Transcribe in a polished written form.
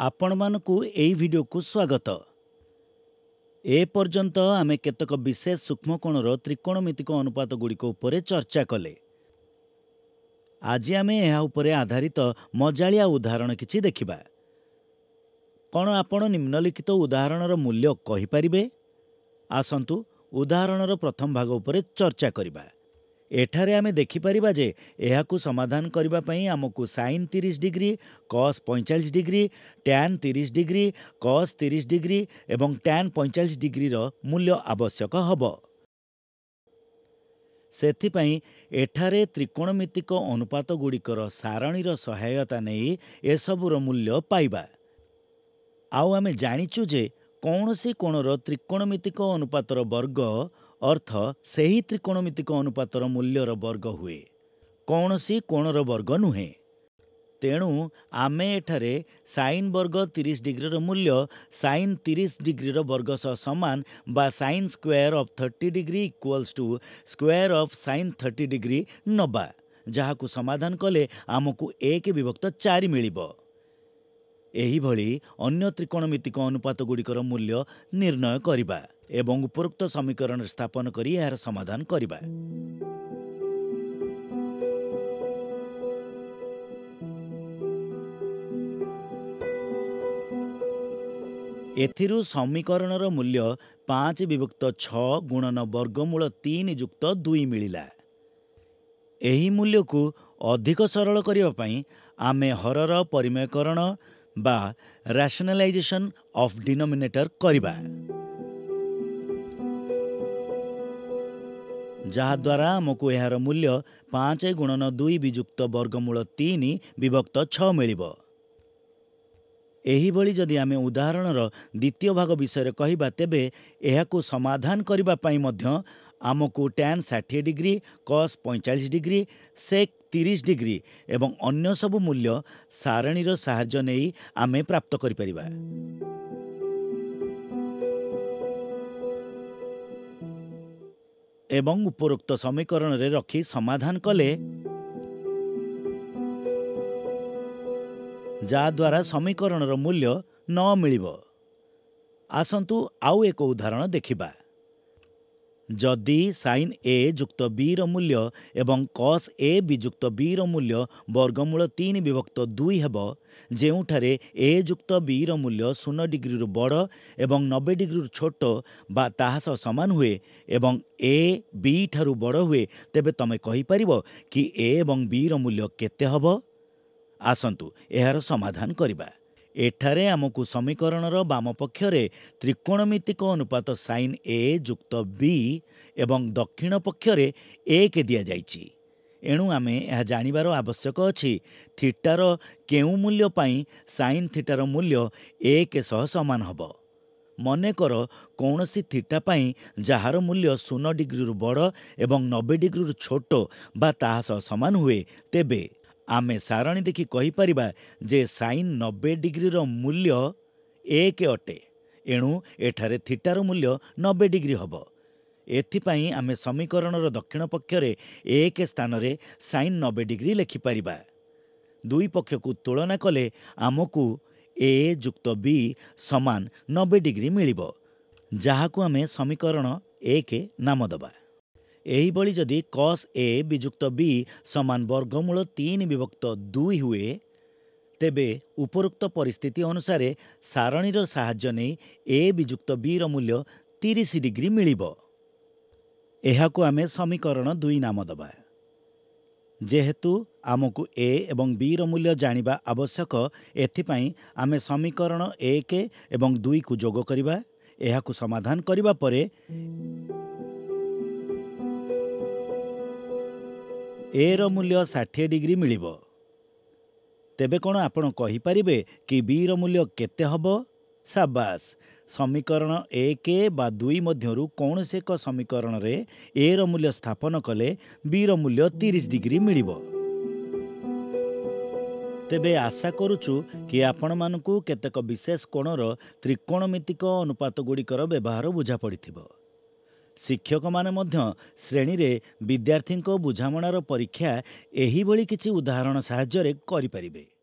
ଆପଣମାନଙ୍କୁ ଏହି ଭିଡ଼ିଓକୁ ସ୍ୱାଗତ। ଏ ପର୍ଯ୍ୟନ୍ତ ଆମେ କେତେକ ବିଶେଷ ସୂକ୍ଷ୍ମକୋଣର ତ୍ରିକୋଣମିତିକ ଅନୁପାତ ଗୁଡ଼ିକ ଉପରେ ଚର୍ଚ୍ଚା କଲେ। ଆଜି ଆମେ ଏହା ଉପରେ ଆଧାରିତ ମଜାଳିଆ ଉଦାହରଣ କିଛି ଦେଖିବା। କ'ଣ ଆପଣ ନିମ୍ନଲିଖିତ ଉଦାହରଣର ମୂଲ୍ୟ କହିପାରିବେ? ଆସନ୍ତୁ ଉଦାହରଣର ପ୍ରଥମ ଭାଗ ଉପରେ ଚର୍ଚ୍ଚା କରିବା। ଏଠାରେ ଆମେ ଦେଖିପାରିବା ଯେ ଏହାକୁ ସମାଧାନ କରିବା ପାଇଁ ଆମକୁ sine 30 degree, cos 45 degree, tan 30 degree, cos 30 degree ଏବଂ ଟ୍ୟାନ୍ 45 ଡିଗ୍ରୀର ମୂଲ୍ୟ ଆବଶ୍ୟକ ହେବ। ସେଥିପାଇଁ ଏଠାରେ ତ୍ରିକୋଣମିତିକ ଅନୁପାତ ଗୁଡ଼ିକର ସାରଣୀର ସହାୟତା ନେଇ ଏସବୁର ମୂଲ୍ୟ ପାଇବା। ଆଉ ଆମେ ଜାଣିଛୁ ଯେ କୌଣସି କୋଣର ତ୍ରିକୋଣମିତିକ ଅନୁପାତର ବର୍ଗ ଅର୍ଥ ସେହି ତ୍ରିକୋଣମିତିକ ଅନୁପାତର ମୂଲ୍ୟର ବର୍ଗ ହୁଏ, କୌଣସି କୋଣର ବର୍ଗ ନୁହେଁ। ତେଣୁ ଆମେ ଏଠାରେ ସାଇନ୍ ବର୍ଗ 30 ଡିଗ୍ରୀର ମୂଲ୍ୟ ସାଇନ୍ 30 ଡିଗ୍ରୀର ବର୍ଗ ସହ ସମାନ ବା sine square of 30 degree equals to square of sine 30 degree ନେବା, ଯାହାକୁ ସମାଧାନ କଲେ ଆମକୁ 1/4 ମିଳିବ। ଏହିଭଳି ଅନ୍ୟ ତ୍ରିକୋଣମିତିକ ଅନୁପାତ ଗୁଡ଼ିକର ମୂଲ୍ୟ ନିର୍ଣ୍ଣୟ କରିବା ଏବଂ ଉପରୋକ୍ତ ସମୀକରଣରେ ସ୍ଥାପନ କରି ଏହାର ସମାଧାନ କରିବା। ଏଥିରୁ ସମୀକରଣର ମୂଲ୍ୟ 5/6 ଗୁଣନ ବର୍ଗମୂଳ 3 ଯୁକ୍ତ 2 ମିଳିଲା। ଏହି ମୂଲ୍ୟକୁ ଅଧିକ ସରଳ କରିବା ପାଇଁ ଆମେ ହରର ପରିମେୟକରଣ ବା ରାସନାଲାଇଜେସନ୍ ଅଫ୍ ଡିନୋମିନେଟର କରିବା, ଯାହାଦ୍ୱାରା ଆମକୁ ଏହାର ମୂଲ୍ୟ 5 ଗୁଣନ 2 ବିଯୁକ୍ତ ବର୍ଗମୂଳ 3/6 ମିଳିବ। ଏହିଭଳି ଯଦି ଆମେ ଉଦାହରଣର ଦ୍ୱିତୀୟ ଭାଗ ବିଷୟରେ କହିବା, ତେବେ ଏହାକୁ ସମାଧାନ କରିବା ପାଇଁ ମଧ୍ୟ ଆମକୁ tan 60 degree, cos 45 degree, sec 30 degree ଏବଂ ଅନ୍ୟ ସବୁ ମୂଲ୍ୟ ସାରଣୀର ସାହାଯ୍ୟ ନେଇ ଆମେ ପ୍ରାପ୍ତ କରିପାରିବା। ଏବଂ ଉପରୋକ୍ତ ସମୀକରଣରେ ରଖି ସମାଧାନ କଲେ, ଯାହାଦ୍ୱାରା ସମୀକରଣର ମୂଲ୍ୟ 9 ମିଳିବ। ଆସନ୍ତୁ ଆଉ ଏକ ଉଦାହରଣ ଦେଖିବା। ଯଦି ସାଇନ୍ a ଯୁକ୍ତ b ର ମୂଲ୍ୟ ଏବଂ କସ୍ a ବିଯୁକ୍ତ b ର ମୂଲ୍ୟ ବର୍ଗମୂଳ 3/2 ହେବ, ଯେଉଁଠାରେ a ଯୁକ୍ତ b ର ମୂଲ୍ୟ 0 ଡିଗ୍ରୀରୁ ବଡ଼ ଏବଂ 90 ଡିଗ୍ରୀରୁ ଛୋଟ ବା ତାହା ସହ ସମାନ ହୁଏ ଏବଂ a b ଠାରୁ ବଡ଼ ହୁଏ, ତେବେ ତମେ କହିପାରିବ କି a ଏବଂ b ର ମୂଲ୍ୟ କେତେ ହେବ? ଆସନ୍ତୁ ଏହାର ସମାଧାନ କରିବା। ଏଠାରେ ଆମକୁ ସମୀକରଣର ବାମ ପକ୍ଷରେ ତ୍ରିକୋଣମିତିକ ଅନୁପାତ ସାଇନ୍ a ଯୁକ୍ତ b ଏବଂ ଦକ୍ଷିଣ ପକ୍ଷରେ 1 ଦିଆଯାଇଛି। ଏଣୁ ଆମେ ଏହା ଜାଣିବାର ଆବଶ୍ୟକ ଅଛି ଥିଟାର କେଉଁ ମୂଲ୍ୟ ପାଇଁ ସାଇନ୍ ଥିଟାର ମୂଲ୍ୟ 1 ସହ ସମାନ ହେବ। ମନେକର କୌଣସି ଥିଟା ପାଇଁ ଯାହାର ମୂଲ୍ୟ 0 ଡିଗ୍ରୀରୁ ବଡ଼ ଏବଂ 90 ଡିଗ୍ରୀରୁ ଛୋଟ ବା ତାହା ସହ ସମାନ ହୁଏ, ତେବେ ଆମେ ସାରଣୀ ଦେଖି କହିପାରିବା ଯେ ସାଇନ୍ 90 ଡିଗ୍ରୀର ମୂଲ୍ୟ 1 ଅଟେ। ଏଣୁ ଏଠାରେ ଥିଟାର ମୂଲ୍ୟ 90 ଡିଗ୍ରୀ ହେବ। ଏଥିପାଇଁ ଆମେ ସମୀକରଣର ଦକ୍ଷିଣ ପକ୍ଷରେ 1 ସ୍ଥାନରେ ସାଇନ୍ 90 ଡିଗ୍ରୀ ଲେଖିପାରିବା। ଦୁଇ ପକ୍ଷକୁ ତୁଳନା କଲେ ଆମକୁ a ଯୁକ୍ତ b ସମାନ 90 ଡିଗ୍ରୀ ମିଳିବ, ଯାହାକୁ ଆମେ ସମୀକରଣ 1 ନାମ ଦେବା। ଏହିଭଳି ଯଦି କସ୍ a ବିଯୁକ୍ତ b ସମାନ ବର୍ଗମୂଳ 3/2 ହୁଏ, ତେବେ ଉପରୋକ୍ତ ପରିସ୍ଥିତି ଅନୁସାରେ ସାରଣୀର ସାହାଯ୍ୟ ନେଇ a ବିଯୁକ୍ତ b ର ମୂଲ୍ୟ 30 ଡିଗ୍ରୀ ମିଳିବ। ଏହାକୁ ଆମେ ସମୀକରଣ 2 ନାମ ଦେବା। ଯେହେତୁ ଆମକୁ a ଏବଂ b ର ମୂଲ୍ୟ ଜାଣିବା ଆବଶ୍ୟକ, ଏଥିପାଇଁ ଆମେ ସମୀକରଣ 1 ଏବଂ 2କୁ ଯୋଗ କରିବା। ଏହାକୁ ସମାଧାନ କରିବା ପରେ a ର ମୂଲ୍ୟ 60 ଡିଗ୍ରୀ ମିଳିବ। ତେବେ କ'ଣ ଆପଣ କହିପାରିବେ କି b ର ମୂଲ୍ୟ କେତେ ହେବ? ସାବାସ୍! ସମୀକରଣ 1 ବା 2 ମଧ୍ୟରୁ କୌଣସି ଏକ ସମୀକରଣରେ a ର ମୂଲ୍ୟ ସ୍ଥାପନ କଲେ b ର ମୂଲ୍ୟ 30 ଡିଗ୍ରୀ ମିଳିବ। ତେବେ ଆଶା କରୁଛୁ କି ଆପଣମାନଙ୍କୁ କେତେକ ବିଶେଷ କୋଣର ତ୍ରିକୋଣମିତିକ ଅନୁପାତ ଗୁଡ଼ିକର ବ୍ୟବହାର ବୁଝାପଡ଼ିଥିବ। ଶିକ୍ଷକମାନେ ମଧ୍ୟ ଶ୍ରେଣୀରେ ବିଦ୍ୟାର୍ଥୀଙ୍କ ବୁଝାମଣାର ପରୀକ୍ଷା ଏହିଭଳି କିଛି ଉଦାହରଣ ସାହାଯ୍ୟରେ କରିପାରିବେ।